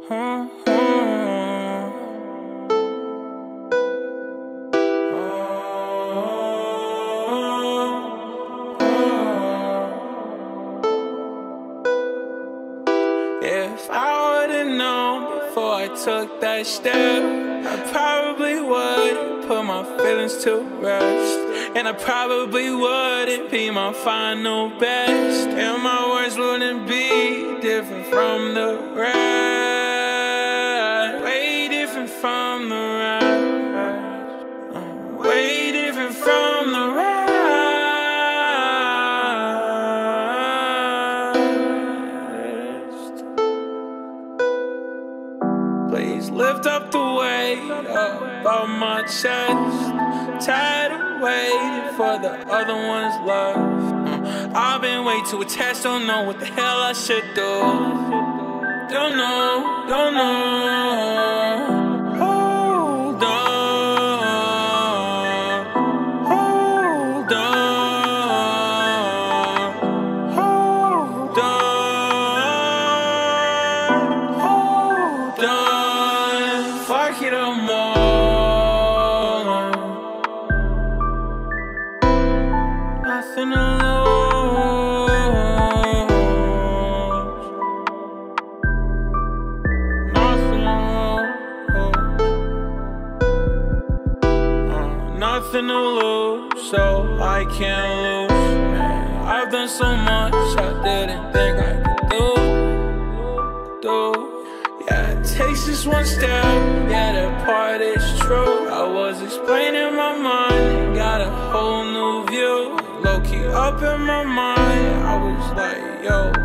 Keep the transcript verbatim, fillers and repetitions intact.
If I would've known before I took that step, I probably wouldn't put my feelings to rest, and I probably wouldn't be my final best, and my words wouldn't be different from the rest. Way different from the rest. uh, Way different from the rest. Please lift up the weight up on my chest. Tired of waiting for the other one's love. uh, I've been way too attached, don't know what the hell I should do. Don't know, don't know. Hold on, hold on, hold on, hold on. Fuck it all more. Nothing to lose. Nothing to lose. Uh, nothing to lose, so I can't lose. Man, I've done so much I didn't think I could do. Do. Yeah, it takes just one step. Yeah, that part is true. I was explaining my mind, got a whole new view. Low-key up in my mind, I was like, yo,